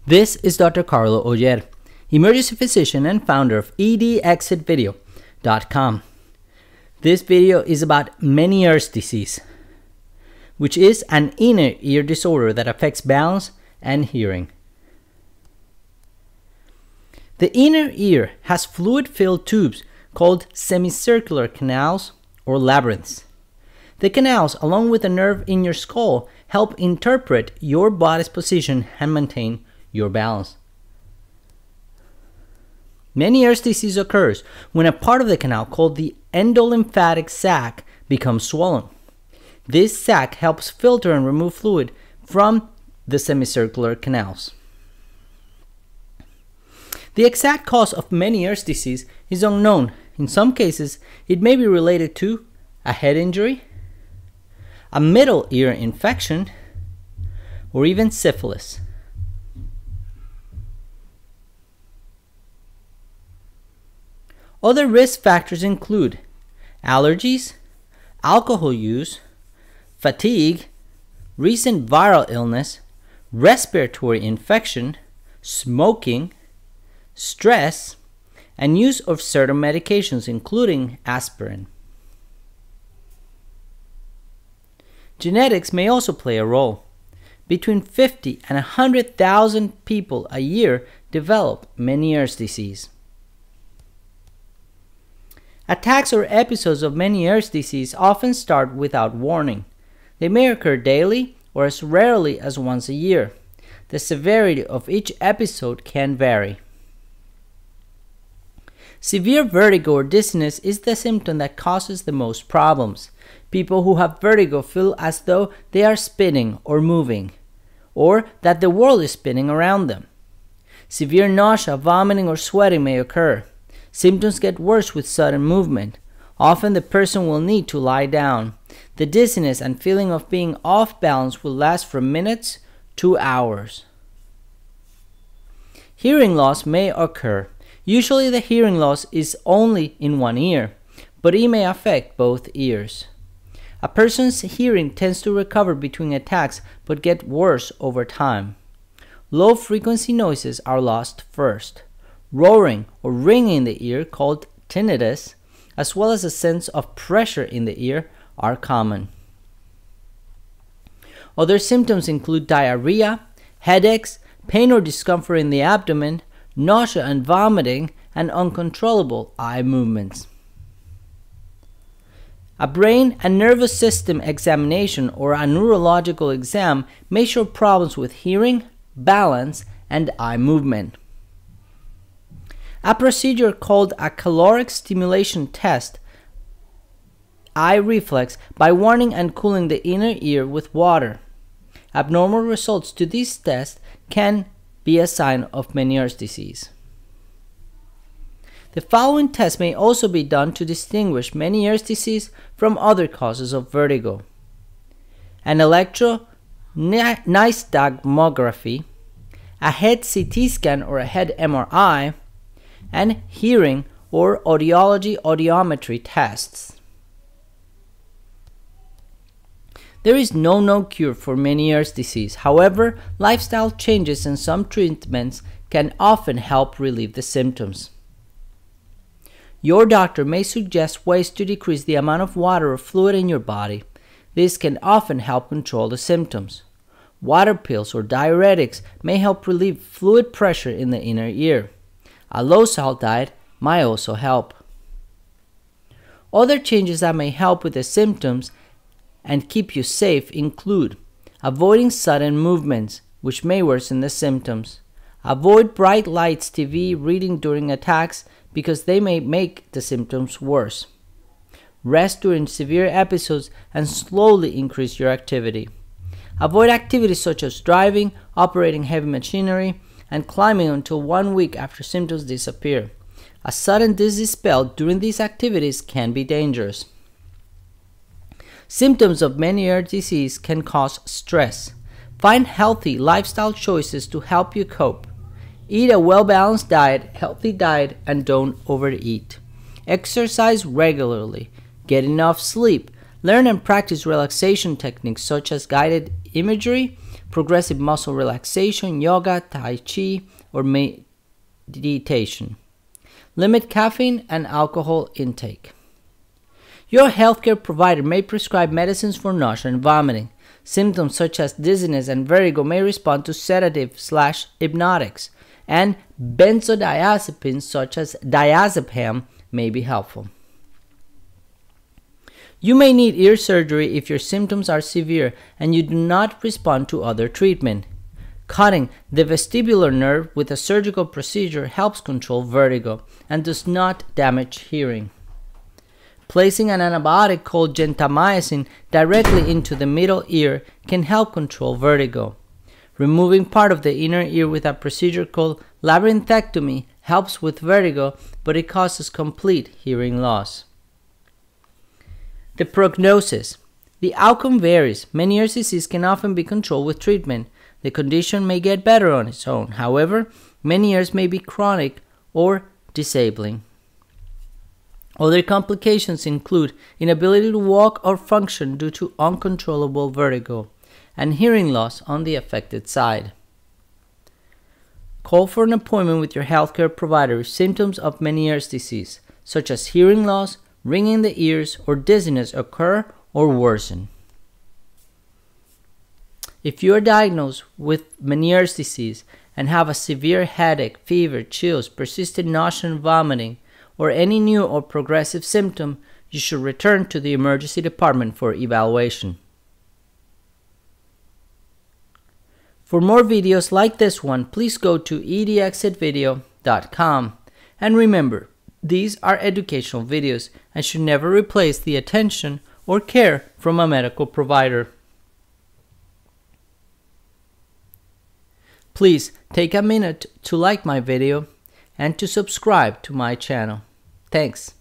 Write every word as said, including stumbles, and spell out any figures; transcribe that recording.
This is Doctor Carlo Oller, emergency physician and founder of E D exit video dot com. This video is about Meniere's disease, which is an inner ear disorder that affects balance and hearing. The inner ear has fluid-filled tubes called semicircular canals or labyrinths. The canals, along with the nerve in your skull, help interpret your body's position and maintain your balance. Meniere's disease occurs when a part of the canal called the endolymphatic sac becomes swollen. This sac helps filter and remove fluid from the semicircular canals. The exact cause of Meniere's disease is unknown. In some cases, it may be related to a head injury, a middle ear infection, or even syphilis. Other risk factors include allergies, alcohol use, fatigue, recent viral illness, respiratory infection, smoking, stress, and use of certain medications including aspirin. Genetics may also play a role. Between fifty and one hundred thousand people a year develop Meniere's disease. Attacks or episodes of Meniere's disease often start without warning. They may occur daily or as rarely as once a year. The severity of each episode can vary. Severe vertigo or dizziness is the symptom that causes the most problems. People who have vertigo feel as though they are spinning or moving, or that the world is spinning around them. Severe nausea, vomiting, or sweating may occur. Symptoms get worse with sudden movement. Often the person will need to lie down. The dizziness and feeling of being off balance will last from minutes to hours. Hearing loss may occur. Usually the hearing loss is only in one ear, but it may affect both ears. A person's hearing tends to recover between attacks but get worse over time. Low-frequency noises are lost first. Roaring or ringing in the ear, called tinnitus, as well as a sense of pressure in the ear, are common. Other symptoms include diarrhea, headaches, pain or discomfort in the abdomen, nausea and vomiting, and uncontrollable eye movements. A brain and nervous system examination or a neurological exam may show problems with hearing, balance, and eye movement. A procedure called a caloric stimulation test eye reflex by warming and cooling the inner ear with water. Abnormal results to this test can be a sign of Meniere's disease. The following tests may also be done to distinguish Meniere's disease from other causes of vertigo: an electronystagmography, a head C T scan or a head M R I, and hearing or audiology audiometry tests. There is no known cure for Meniere's disease. However, lifestyle changes and some treatments can often help relieve the symptoms. Your doctor may suggest ways to decrease the amount of water or fluid in your body. This can often help control the symptoms. Water pills or diuretics may help relieve fluid pressure in the inner ear. A low-salt diet might also help. Other changes that may help with the symptoms and keep you safe include avoiding sudden movements, which may worsen the symptoms. Avoid bright lights, T V, reading during attacks because they may make the symptoms worse. Rest during severe episodes and slowly increase your activity. Avoid activities such as driving, operating heavy machinery, and climbing until one week after symptoms disappear. A sudden dizzy spell during these activities can be dangerous. Symptoms of Meniere's disease can cause stress. Find healthy lifestyle choices to help you cope. Eat a well-balanced diet, healthy diet, and don't overeat. Exercise regularly. Get enough sleep. Learn and practice relaxation techniques such as guided imagery, progressive muscle relaxation, yoga, tai chi, or meditation. Limit caffeine and alcohol intake. Your healthcare provider may prescribe medicines for nausea and vomiting. Symptoms such as dizziness and vertigo may respond to sedatives slash hypnotics, and benzodiazepines such as diazepam may be helpful. You may need ear surgery if your symptoms are severe and you do not respond to other treatment. Cutting the vestibular nerve with a surgical procedure helps control vertigo and does not damage hearing. Placing an antibiotic called gentamicin directly into the middle ear can help control vertigo. Removing part of the inner ear with a procedure called labyrinthectomy helps with vertigo, but it causes complete hearing loss. The prognosis. The outcome varies. Meniere's disease can often be controlled with treatment. The condition may get better on its own. However, Meniere's may be chronic or disabling. Other complications include inability to walk or function due to uncontrollable vertigo and hearing loss on the affected side. Call for an appointment with your healthcare provider if symptoms of Meniere's disease, such as hearing loss, ringing in the ears, or dizziness occur or worsen. If you are diagnosed with Meniere's disease and have a severe headache, fever, chills, persistent nausea and vomiting, or any new or progressive symptom, you should return to the emergency department for evaluation. For more videos like this one, please go to E D exit video dot com. And remember, these are educational videos and should never replace the attention or care from a medical provider. Please take a minute to like my video and to subscribe to my channel. Thanks.